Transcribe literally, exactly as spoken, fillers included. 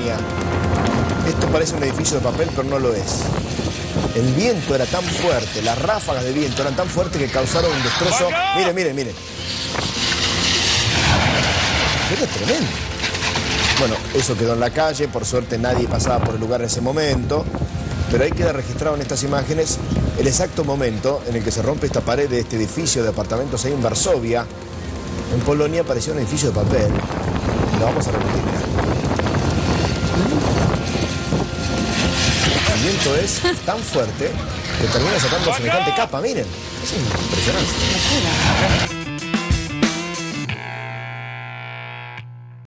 Polonia. Esto parece un edificio de papel, pero no lo es. El viento era tan fuerte, las ráfagas de viento eran tan fuertes que causaron un destrozo. Miren, miren, miren. Esto es tremendo. Bueno, eso quedó en la calle, por suerte nadie pasaba por el lugar en ese momento, pero ahí queda registrado en estas imágenes el exacto momento en el que se rompe esta pared de este edificio de apartamentos ahí en Varsovia. En Polonia parecía un edificio de papel. Lo vamos a repetir, mirá. El viento es tan fuerte que termina sacando semejante capa, miren. Es impresionante.